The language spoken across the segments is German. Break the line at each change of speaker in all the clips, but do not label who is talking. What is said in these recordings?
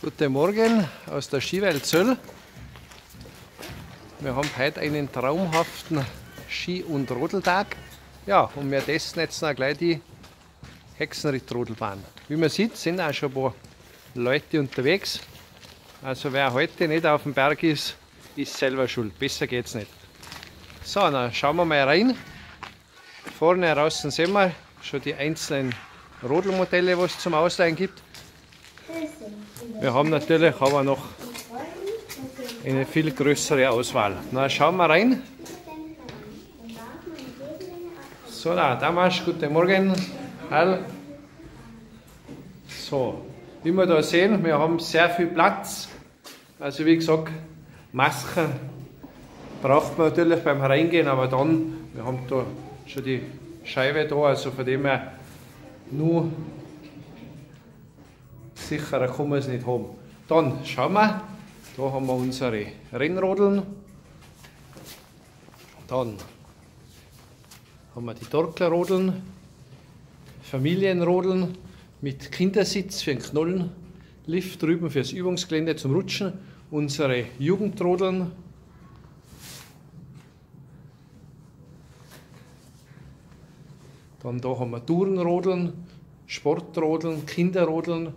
Guten Morgen aus der Skiwelt Zöll. Wir haben heute einen traumhaften Ski- und Rodeltag. Ja, und wir testen jetzt noch gleich die Hexenritt-Rodelbahn. Wie man sieht, sind auch schon ein paar Leute unterwegs. Also wer heute nicht auf dem Berg ist, ist selber schuld. Besser geht's nicht. So, dann schauen wir mal rein. Vorne draußen sehen wir schon die einzelnen Rodelmodelle, was es zum Ausleihen gibt. Wir haben natürlich aber noch eine viel größere Auswahl. Na, schauen wir rein. So, da, Damasch, guten Morgen. Hallo. So, wie wir da sehen, wir haben sehr viel Platz. Also wie gesagt, Masken braucht man natürlich beim Reingehen, aber dann, wir haben da schon die Scheibe da, also von dem her nur sicherer kann man es nicht haben. Dann schauen wir, da haben wir unsere Rennrodeln. Dann haben wir die Torklerrodeln, Familienrodeln mit Kindersitz für den Knollenlift drüben fürs Übungsgelände zum Rutschen. Unsere Jugendrodeln. Dann da haben wir Tourenrodeln, Sportrodeln, Kinderrodeln.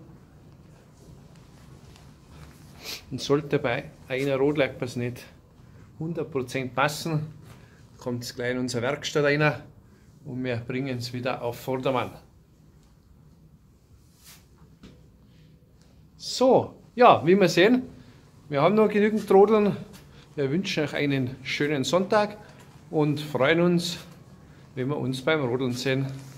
Und sollte bei einer Rodel etwas nicht 100% passen, kommt es gleich in unsere Werkstatt rein und wir bringen es wieder auf Vordermann. So, ja, wie wir sehen, wir haben noch genügend Rodeln. Wir wünschen euch einen schönen Sonntag und freuen uns, wenn wir uns beim Rodeln sehen.